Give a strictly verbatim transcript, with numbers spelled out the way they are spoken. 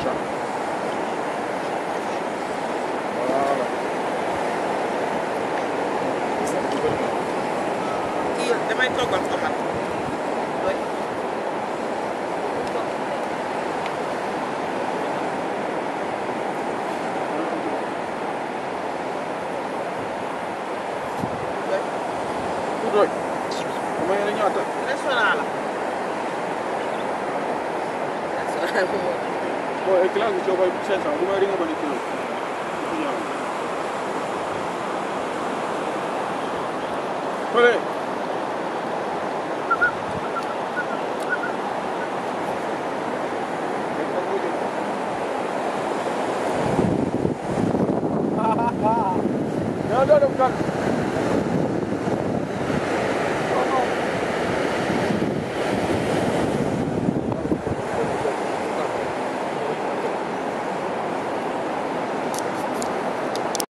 ça. Voilà. kii damay toggal ko man. Doy. Dama yéene ñaata. restaurant la. restaurant bi moom. Bon, et classe bi soo koy cinq cents bu may ringa ba ni kilo. Fële. Ah ah ah. Yaa doon dem kan.